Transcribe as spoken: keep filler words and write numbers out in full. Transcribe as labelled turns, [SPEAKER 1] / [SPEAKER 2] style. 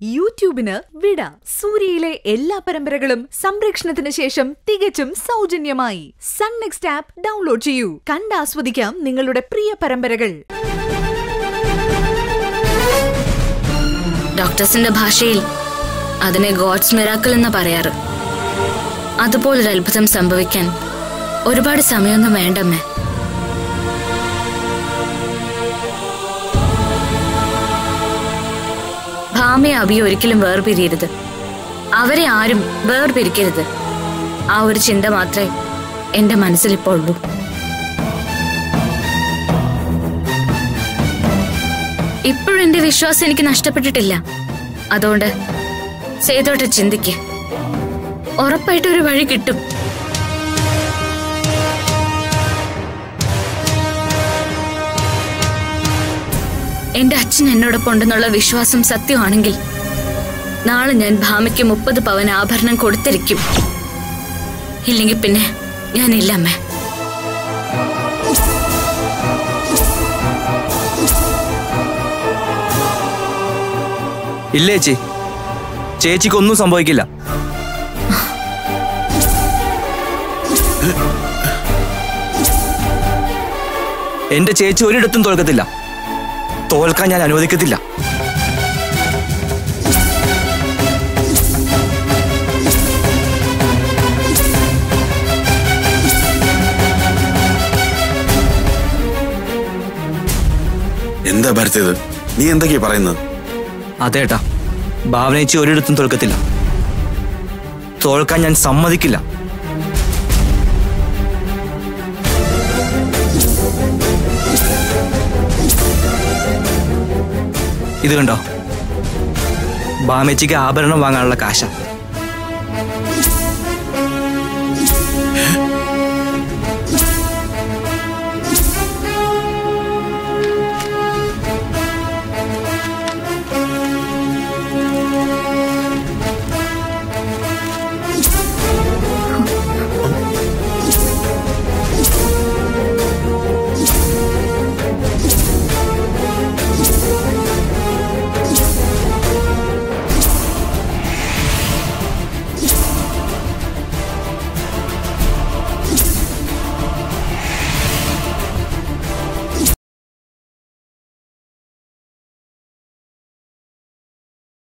[SPEAKER 1] യൂട്യൂബിന് വിട. സൂര്യയിലെ എല്ലാ പരമ്പരകളും സംരക്ഷണത്തിന് ശേഷം തികച്ചും സൗജന്യമായി സൺ നെക്സ്റ്റ് ആപ്പ് ഡൗൺലോഡ് ചെയ്യൂ. കണ്ടാസ്വദിക്കാം നിങ്ങളുടെ പ്രിയ പരമ്പരകൾ.
[SPEAKER 2] ഡോക്ടേഴ്സിന്റെ ഭാഷയിൽ അതിനെ ഗോഡ്സ് മിറാക്കിൾ എന്ന് പറയാറ്. അതുപോലൊരു അത്ഭുതം സംഭവിക്കാൻ ഒരുപാട് സമയമൊന്നും വേണ്ടമ്മേ. ഭാമയെ അബി ഒരിക്കലും വേർപിരിയരുത്. അവരെ ആരും വേർപിരിക്കരുത്. ആ ഒരു ചിന്ത മാത്രമേ എന്റെ മനസ്സിലിപ്പോൾ ഉള്ളൂ. ഇപ്പോഴും എന്റെ വിശ്വാസം എനിക്ക് നഷ്ടപ്പെട്ടിട്ടില്ല. അതുകൊണ്ട് സേതോട്ടെ ചിന്തിക്ക്, ഉറപ്പായിട്ടൊരു വഴി കിട്ടും. എന്റെ അച്ഛൻ എന്നോടൊപ്പം ഉണ്ടെന്നുള്ള വിശ്വാസം സത്യമാണെങ്കിൽ നാളെ ഞാൻ ഭാമയ്ക്ക് മുപ്പത് പവൻ ആഭരണം കൊടുത്തിരിക്കും. ഇല്ലെങ്കിൽ പിന്നെ ഞാനില്ല അമ്മേ.
[SPEAKER 3] ഇല്ലേ ചേച്ചി, ചേച്ചിക്കൊന്നും സംഭവിക്കില്ല. എന്റെ ചേച്ചി ഒരിടത്തും തോൽക്കത്തില്ല. തോൽക്കാൻ ഞാൻ അനുവദിക്കത്തില്ല.
[SPEAKER 4] എന്താ ഭരത്തേത്, നീ എന്തൊക്കെയാ പറയുന്നത്?
[SPEAKER 3] അതേട്ടാ, ഭാവന ചേച്ചി ഒരിടത്തും തോൽക്കത്തില്ല. തോൽക്കാൻ ഞാൻ സമ്മതിക്കില്ല. ഇത് കണ്ടോ, ഭാമേച്ചിക്ക് ആഭരണം വാങ്ങാനുള്ള കാശ.